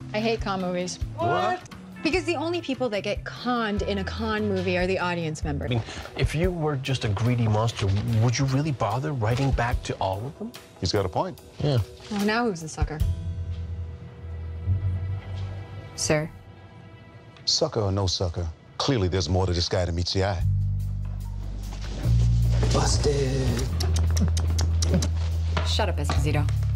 I hate con movies. What? Because the only people that get conned in a con movie are the audience members. I mean, if you were just a greedy monster, would you really bother writing back to all of them? He's got a point. Yeah. Well, now who's the sucker? Sir? Sucker or no sucker, clearly there's more to this guy than meets the eye. Busted. Shut up, Esposito.